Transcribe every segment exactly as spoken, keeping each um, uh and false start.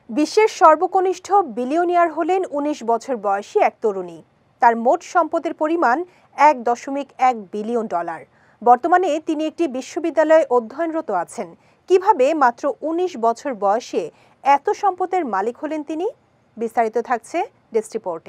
বিশ্বের সর্বকনিষ্ঠ বিলিয়নিয়ার হলেন উনিশ বছর বয়সী এক তরুণী। তার মোট সম্পদের পরিমাণ এক দশমিক এক বিলিয়ন ডলার। বর্তমানে তিনি একটি বিশ্ববিদ্যালয়ে অধ্যয়নরত আছেন। কিভাবে মাত্র উনিশ বছর বয়সে এত সম্পদের মালিক হলেন তিনি? বিস্তারিত থাকছে ডেস্ক রিপোর্টে।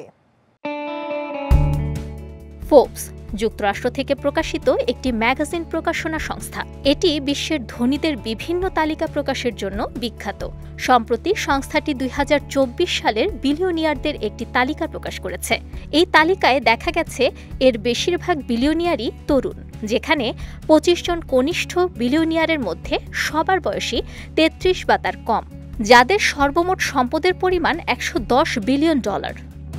ফোর্বস যুক্তরাষ্ট্র থেকে প্রকাশিত একটি ম্যাগাজিন প্রকাশনা সংস্থা। এটি বিশ্বের ধনীদের বিভিন্ন তালিকা প্রকাশের জন্য বিখ্যাত। সম্প্রতি সংস্থাটি দুই হাজার চব্বিশ সালের বিলিয়নিয়ারদের একটি তালিকা প্রকাশ করেছে। এই তালিকায় দেখা গেছে এর বেশিরভাগ বিলিয়নিয়ারই তরুণ, যেখানে পঁচিশ জন কনিষ্ঠ বিলিয়নিয়ারের মধ্যে সবার বয়সী তেত্রিশ বা তার কম, যাদের সর্বমোট সম্পদের পরিমাণ একশো দশ বিলিয়ন ডলার।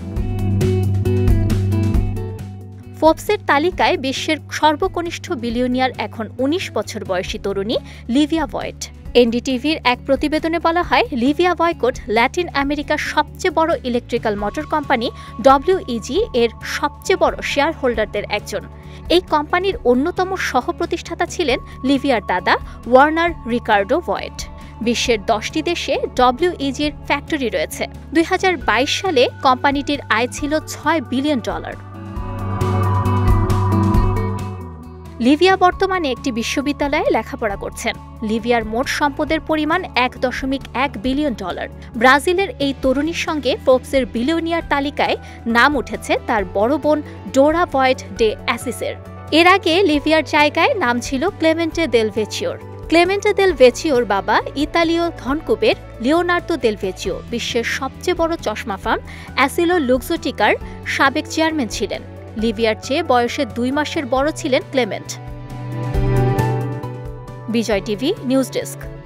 ফোর্বসের তালিকায় বিশ্বের সর্বকনিষ্ঠ বিলিয়নিয়ার এখন উনিশ বছর বয়সী তরুণী লিভিয়া ভয়েট। এনডিটিভির এক প্রতিবেদনে বলা হয়, লিভিয়া ভয়েট ল্যাটিন আমেরিকার সবচেয়ে বড় ইলেকট্রিক্যাল মোটর কোম্পানি ডব্লিউইজি এর সবচেয়ে বড় শেয়ার হোল্ডারদের একজন। এই কোম্পানির অন্যতম সহ-প্রতিষ্ঠাতা ছিলেন লিভিয়ার দাদা ওয়ার্নার রিকার্ডো ভয়েট। বিশ্বের দশটি দেশে ডব্লিউইজির ফ্যাক্টরি রয়েছে। দুই হাজার বাইশ সালে কোম্পানিটির আয় ছিল ছয় বিলিয়ন ডলার। লিভিয়া বর্তমানে একটি বিশ্ববিদ্যালয়ে লেখাপড়া করছেন। লিভিয়ার মোট সম্পদের পরিমাণ এক দশমিক এক বিলিয়ন ডলার। ব্রাজিলের এই তরুণীর সঙ্গে ফোর্বসের বিলিয়নিয়ার তালিকায় নাম উঠেছে তার বড় বোন ডোরা ভয়েট ডে অ্যাসিসের। এর আগে লিভিয়ার জায়গায় নাম ছিল ক্লেমেন্টে দেল ভেচিওর। ক্লেমেন্টে দেল ভেচিওর বাবা ইতালীয় ধনকুবের লিওনার্দো দেল ভেচিও বিশ্বের সবচেয়ে বড় চশমা ফার্ম অ্যাসিলো লুক্সোটিকার সাবেক চেয়ারম্যান ছিলেন। লিভিয়ার চেয়ে বয়সে দুই মাসের বড় ছিলেন Clement. Vijay TV news desk.